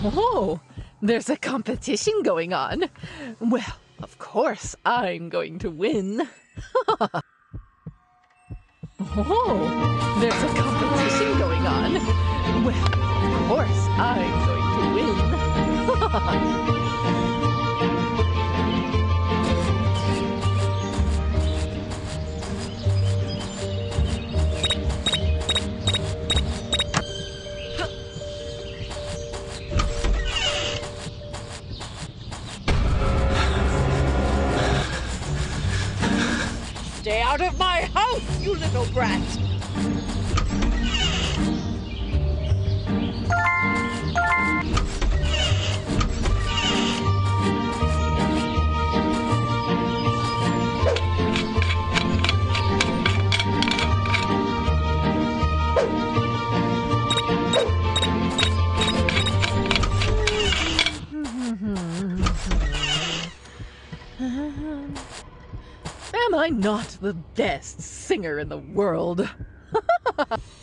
Oh, there's a competition going on. Well, of course I'm going to win. Oh, there's a competition going on. Well, of course I'm going to win. Stay out of my house, you little brat! Am I not the best singer in the world?